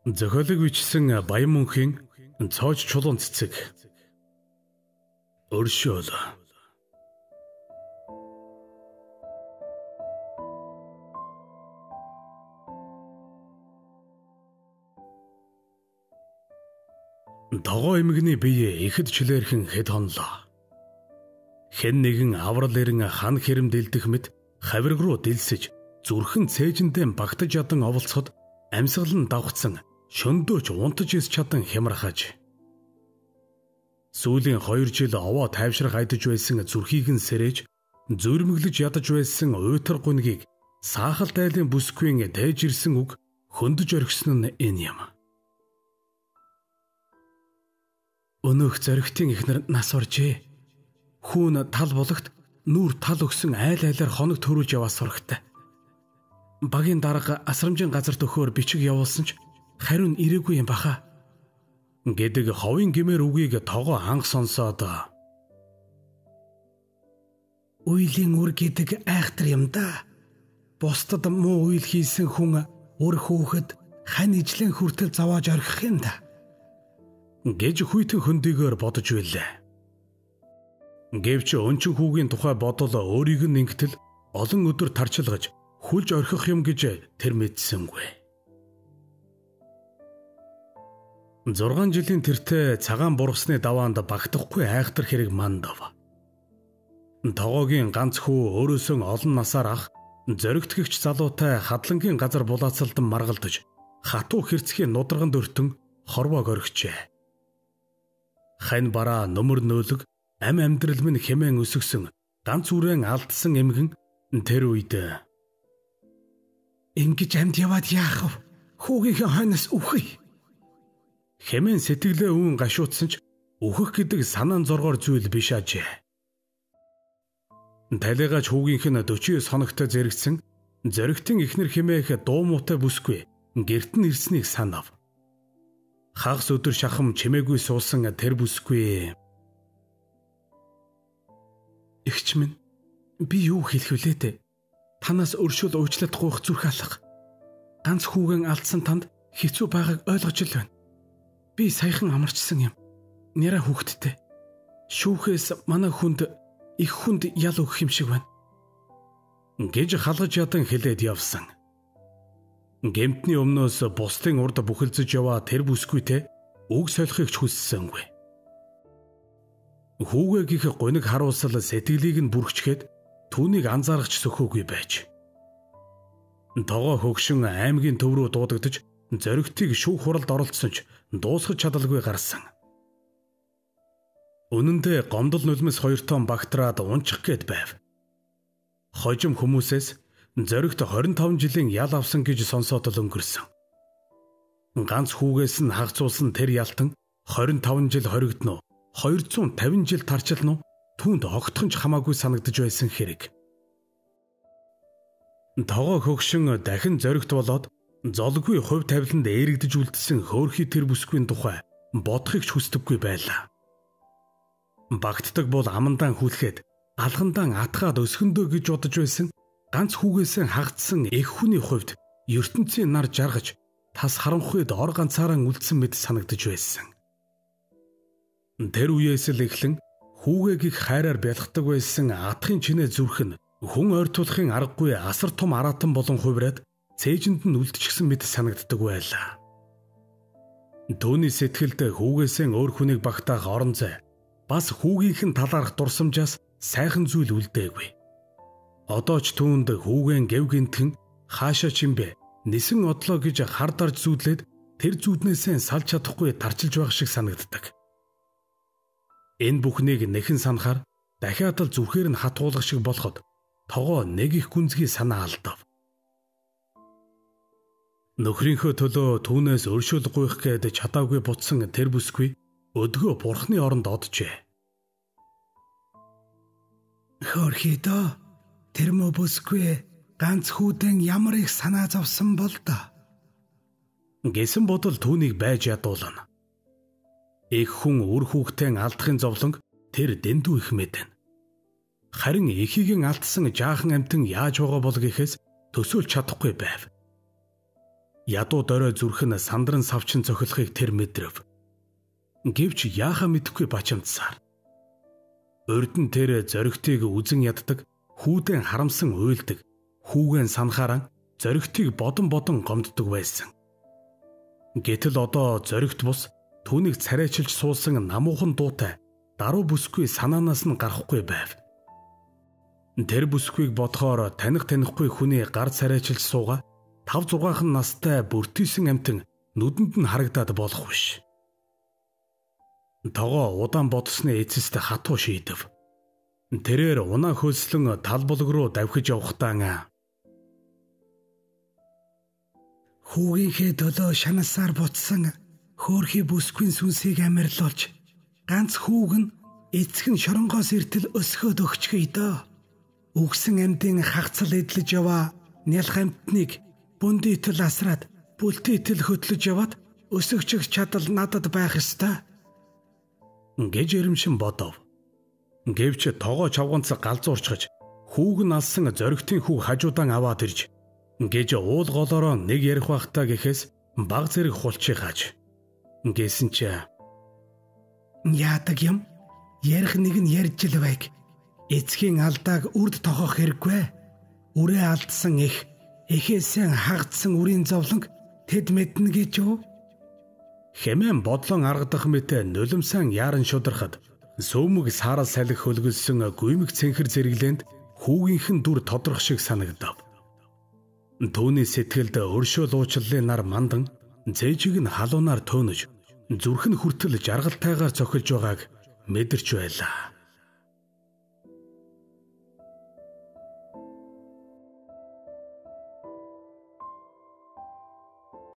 Зохиолыг бичсэн Баян мөнхийн цоож чулуун цэцэг. Өршөөл. Тогоо эмгний бие ихэд чилээрхэн хэд хонлоо. Хэн нэгэн аврал ирэн хан хэрэм дэлдэх мэт хавирг руу дэлсэж зүрхэн цээжэндээ багтаж ядан оволцоход амьсгал нь давхцсан шөндөөч унтаж ис чадан хямрахаж. Сүүлийн 2 жил овоо тайвшрах айдаж байсан зүрхийг нь сэрэж зүрмэглэж ядаж байсан уйтар гунгийг саахал дайлын бүсгүйн дээж ирсэн үг хөндөж орхисон нь энэ юм. Өнөөх зоригтын ихнэр нас оржээ. Хүүн тал болохт нүүр тал өгсөн айл айлаар хоног төрүүлж яваа сурагтай. Багийн дарга асрамжийн газарт өгөхөөр бичиг явуулсан ч хариу нь ирээгүй юм баха. Гэдэг ховын гимээр үгийг тогоо анх сонсоод үеийн үр гэдэг айхтар юм да. Бусдад муу үйл хийсэн хүн үр хөөхөд хань ижлэн хүртэл завааж орхих юм да. Гэж хүйтэн хөндийгээр бодож байлаа. Гэвч өнчин хүүгийн тухай бодол өөрийг нь ингэтэл олон өдөр тарчилгаж хүлж орхих юм гэж тэр мэдсэнгүй. 6 жилийн тэртээ цагаан бургасны даваанд багтахгүй айхтар хэрэг мандав. Тогоогийн ганц хүү өөрөөсөө олон насаар ах зоригтгэгч залуутай хадлангийн газар булаацалдан маргалдаж хатуу хэрцгийн нудраганд өртөн хорвоог орхижээ. Хань бараа нөмөр нөөлөг ам амьдрал минь хэмээн өсгсөн ганц үрэн алдсан эмгэн тэр үед ингэж амьд яваад яах вэ? Хүүгийнхээ хойноос үхэй. Хэмээн сэтгэлээ үүн гашуутсан ч үхэх гэдэг санаан зоргоор зүйл биш ажээ. Талигач хүүгийнх нь 49 хоногтой зэрэгцэн зоригтын ихнэр хэмээх дуу муутай бүсгүй гэрт нь ирснийг санав. Хагас өдөр шахам чимээгүй суусан тэр бүсгүй. Игч минь би юу хэлэх вүлээ дээ? Танаас өршөөл уучлахгүй зүрх алах. Ганц хүүгэн алдсан танд хэцүү байгааг ойлгож л байна. Би саяхан амарчсан юм. Нэрэ хүүхэдтэй. Шүүхээс манай хүнд их хүнд ял өгөх юм шиг байна. Гэж халгаж ядан хэлээд явсан. Гэмтний өмнөөс бусдын урд бүхэлзэж яваа тэр бүсгүйтэй үг солихыг ч хүссэнгүй. Хүүгээс гуниг харуулсал сэтгэлийг нь бүрхчгээд түүнийг анзаарахч сөхөөгүй байж. Тогоо хөгшин аймгийн төв рүү дуудагдж зоригтыг шүүх хуралд оролцсон ч дуусгаж чадалгүй гарсан. Үнэндээ гомдол нулимс 2 тонн багтраад унчих гээд байв. Хожим хүмүүсээс зоригт 25 жилийн ял авсан гэж сонсоод л өнгөрсөн. Ганц хүүгээс нь хагцуулсан тэр ялтан 25 жил хоригдно, 250 жил тарчилно, түүнд огтхон ч хамаагүй санагдаж байсан хэрэг. Тогоо хөгшин дахин зоригт болоод золгүй хувь тавиланд эргэж үлдсэн хөөрхий тэр бүсгүйн тухай бодохыг ч хүсдэггүй байлаа. Багтдаг бол амандаа хүлхэд, алгандаа атгаад өсгөндөө гэж бодож байсан ганц хүүгээсээ хагдсан эх хүний хувьд ертөнцийн нар жаргаж тас харанхуйд ор ганцаараа үлдсэн мэт санагдаж байсан. Тэр үеэс л эхлэн хүүгэгийг хайраар бялгадаг байсан атхын чинээ зүрх нь хүн ойртуулахын аргагүй асар том аратан болон хувраад цээжинд нь үлдчихсэн мэт санагддаг байлаа. Төвний сэтгэлд хүүгээсээ өөр хүнийг багтаах орон зай бас хүүгийнх нь талаарх дурсамжаас сайхан зүйл үлдээгүй. Одоо ч түүнд хүүгэн гэв гинтхэн хаашаа чимбэ нисэн одлоо гэж хар дарж зүүдлээд тэр зүүднээсээ салж чадахгүй тарчилж байх шиг санагддаг. Энэ бүхнийг нэхэн санахаар дахиад л зүрхээр нь хатгуулах шиг болоход тогоо нэг их гүнзгий санаа алдав. Нөхрийнхөө төлөө түүнээс өршөөл гуйх гээд чадаагүй бутсан тэр бүсгүй өдгөө бурхны оронд оджээ. Хөөрхийдөө тэр мө бүсгүй ганц хүүдэн ямар их санаа зовсон бол да. Гэсэн бодол түүнийг байж ядуулна. Их хүн үр хүүхдээ алдахын зовлонг тэр дэндүү их мэдэн. Харин эхийг нь алдсан жаахан амтан яаж байгаа бол гэхээс төсөөлж чадахгүй байв. Ядуу дорой зүрх нь сандран савчин цохилохыг тэр мэдрэв. Гэвч яахаа мэдэхгүй бачамдсаар. Урд нь тэр зоригтыг үзен яддаг, хүүдэн харамсан уйлдаг, хүүгэн санахаараа зоригтыг бодон гомддог байсан. Гэтэл одоо зоригт бус түүнийг царайчилж суусан намуухан дуутай даруй бүсгүй санаанаас нь гарахгүй байв. Тэр бүсгүйг бодохоор танихгүй хүний гар царайчилж сууга 5-6 настай бүртийсэн амтэн нүдэнд нь харагдаад болох биш. Тогоо удаан бодсны эцэст хатуу шийдэв. Тэрээр унаа хөлслөн талболог руу давхиж явахдаа хүүгийнхээ төлөө шанасаар буцсан хөөрхий бүсгүй сүнсийг амьрлуулж ганц хүүг нь эцэг нь шоронгоос иртэл өсгөөд өгчхий дөө. Үгсэн амьдын хагцал эдлэж яваа нялх амьтныг бүндийтэл асраад бүлтийтэл хөтлөж яваад өсөгчих чадал надад байх ёстой гэж эрэмшин бодов. Гэвч тогоо чавганц галзуурчгаж хүүг нь алсан зоригтын хүү хажуудан аваад ирж гэж уул голоороо нэг ярих байхдаа гэхээс баг зэрэг хулчиг хааж гэсэн чи яадаг юм ярих нэг нь ярьж л байг. Эцгийн алдааг үрд тохох хэрэггүй. Үрээ алдсан эхээсээ хагдсан үрийн зовлонг тэд мэднэ гэж юу? Хэмээн бодлон аргадах мэт нулимсан яаран шудархад сөөмөг саарал салхи хөлгөлсөн гүймэг цэнхэр зэрэглэнд хүүгийнх нь дүр тодрох шиг санагдав. Түүний сэтгэлд өршөөл уучлалын нар мандан зээжиг нь халуунаар төөнөж зүрх нь хүртэл жаргалтайгаар цохилж байгааг мэдэрч байлаа.